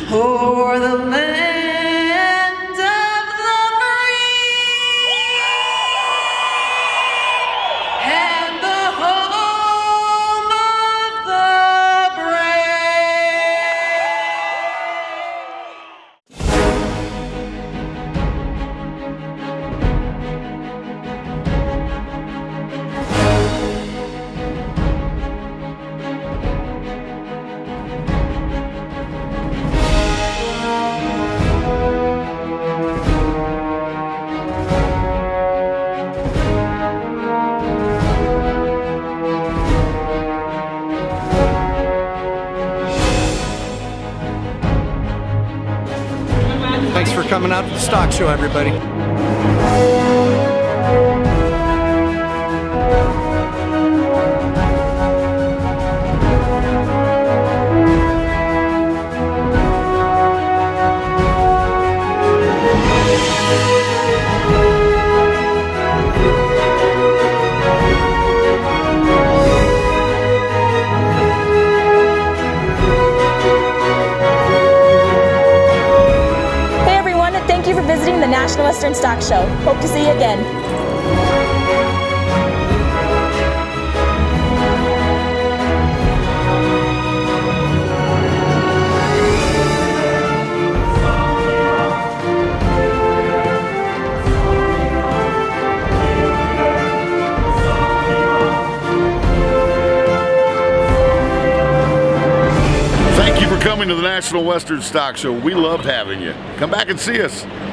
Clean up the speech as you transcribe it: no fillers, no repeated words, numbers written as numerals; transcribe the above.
for the land of the free and the home of the Thanks for coming out to the stock show, everybody. Thank you for visiting the National Western Stock Show. Hope to see you again. Thank you for coming to the National Western Stock Show. We loved having you. Come back and see us.